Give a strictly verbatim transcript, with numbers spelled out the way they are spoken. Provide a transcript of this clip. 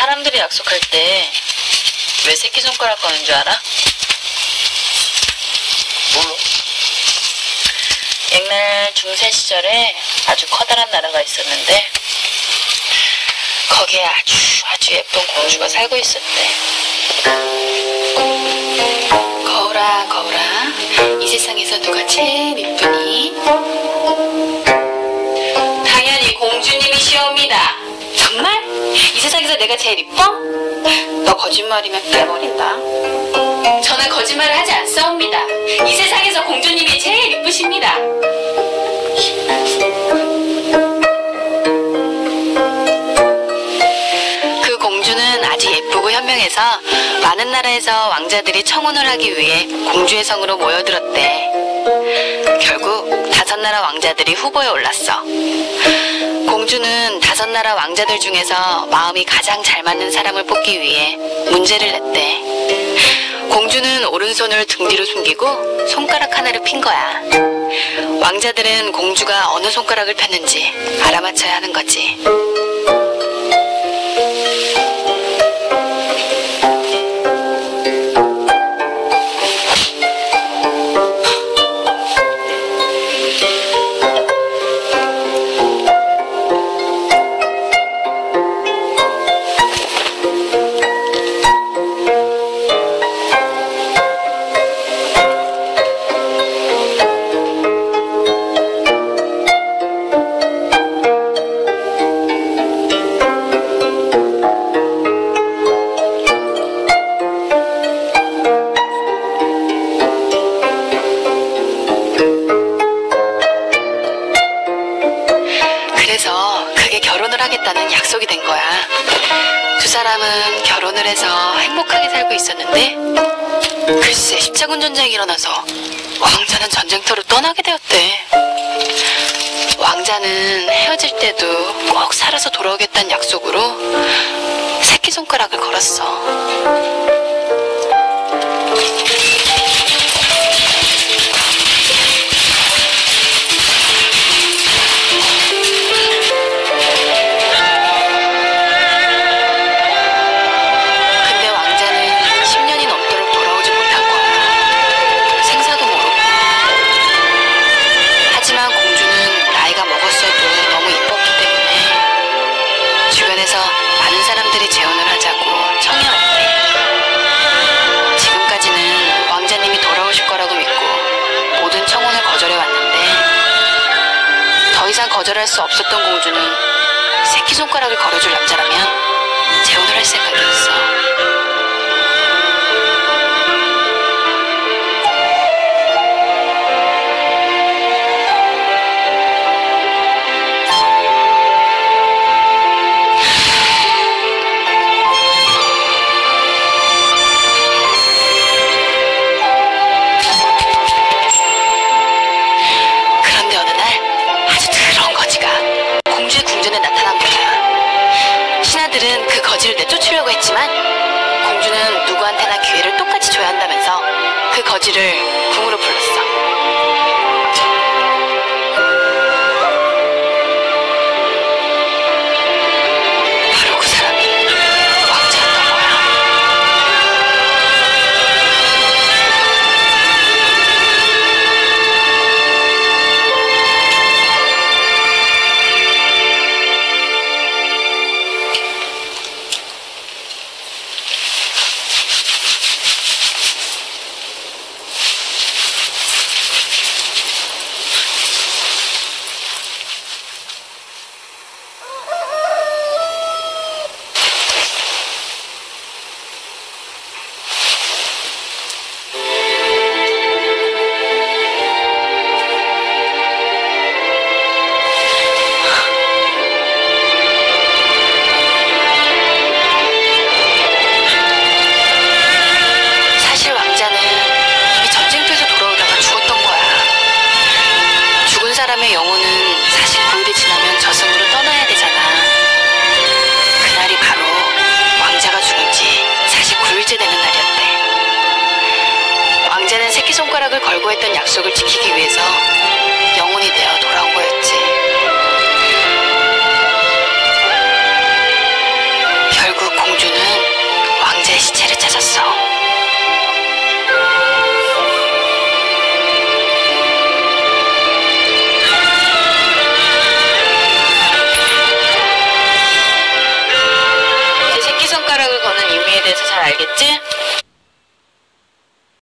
사람들이 약속할 때 왜 새끼손가락 거는 줄 알아? 몰라. 옛날 중세 시절에 아주 커다란 나라가 있었는데 거기에 아주 아주 예쁜 공주가 살고 있었대. 거울아 거울아, 이 세상에서 누가 제일 이쁘니? 당연히 공주님이시옵니다. 정말? 이 세상에서 내가 제일 이뻐? 너 거짓말이면 빼버린다. 저는 거짓말을 하지 않사옵니다. 이 세상에서 공주님이 제일 이쁘십니다. 그 공주는 아주 예쁘고 현명해서 많은 나라에서 왕자들이 청혼을 하기 위해 공주의 성으로 모여들었대. 결국 다섯 나라 왕자들이 후보에 올랐어. 공주는 다섯 나라 왕자들 중에서 마음이 가장 잘 맞는 사람을 뽑기 위해 문제를 냈대. 공주는 오른손을 등 뒤로 숨기고 손가락 하나를 핀 거야. 왕자들은 공주가 어느 손가락을 폈는지 알아맞혀야 하는 거지. 하겠다는 약속이 된 거야. 두 사람은 결혼을 해서 행복하게 살고 있었는데 글쎄 십자군 전쟁이 일어나서 왕자는 전쟁터로 떠나게 되었대. 왕자는 헤어질 때도 꼭 살아서 돌아오겠다는 약속으로 새끼손가락을 걸었어. 재혼을 하자고 청해왔대. 지금까지는 왕자님이 돌아오실 거라고 믿고 모든 청혼을 거절해왔는데 더 이상 거절할 수 없었던 공주는 새끼손가락을 걸어줄 남자라면 재혼을 할 생각이었어. 신하들은 그 거지를 내쫓으려고 했지만 공주는 누구한테나 기회를 똑같이 줘야 한다면서 그 거지를 궁으로 불렀어. 바로 그 사람이 왕자였던 거야. 사람의 영혼은 사십구 일이 지나면 저승으로 떠나야 되잖아. 그날이 바로 왕자가 죽은 지 사십구 일째 되는 날이었대. 왕자는 새끼손가락을 걸고 했던 약속을 지키기 위해서 영혼이 되어 돌아온 거였지. 결국 공주는 잘 알겠지?